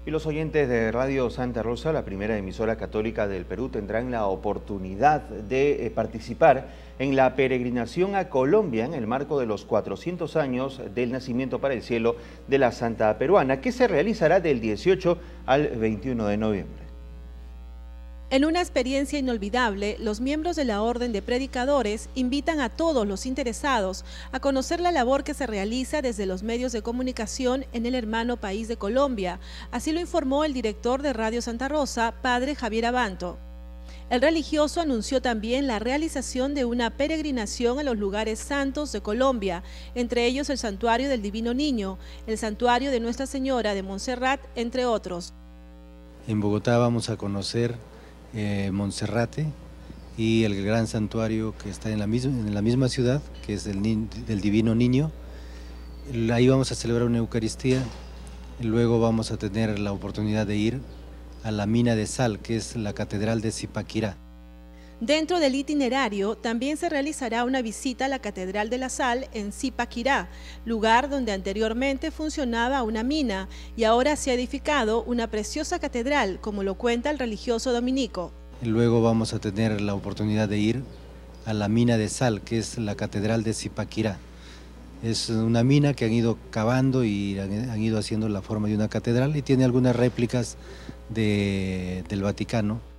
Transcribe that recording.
Y los oyentes de Radio Santa Rosa, la primera emisora católica del Perú, tendrán la oportunidad de participar en la peregrinación a Colombia en el marco de los 400 años del nacimiento para el cielo de la Santa Peruana, que se realizará del 18 al 21 de noviembre. En una experiencia inolvidable, los miembros de la Orden de Predicadores invitan a todos los interesados a conocer la labor que se realiza desde los medios de comunicación en el hermano país de Colombia. Así lo informó el director de Radio Santa Rosa, padre Javier Abanto. El religioso anunció también la realización de una peregrinación a los lugares santos de Colombia, entre ellos el Santuario del Divino Niño, el Santuario de Nuestra Señora de Monserrat, entre otros. En Bogotá vamos a conocer Monserrate y el gran santuario que está en la misma ciudad, que es del Divino Niño. Ahí vamos a celebrar una Eucaristía y luego vamos a tener la oportunidad de ir a la mina de sal, que es la Catedral de Zipaquirá. Dentro del itinerario también se realizará una visita a la Catedral de la Sal en Zipaquirá, lugar donde anteriormente funcionaba una mina y ahora se ha edificado una preciosa catedral, como lo cuenta el religioso dominico. Y luego vamos a tener la oportunidad de ir a la mina de sal, que es la Catedral de Zipaquirá. Es una mina que han ido cavando y han ido haciendo la forma de una catedral y tiene algunas réplicas del Vaticano.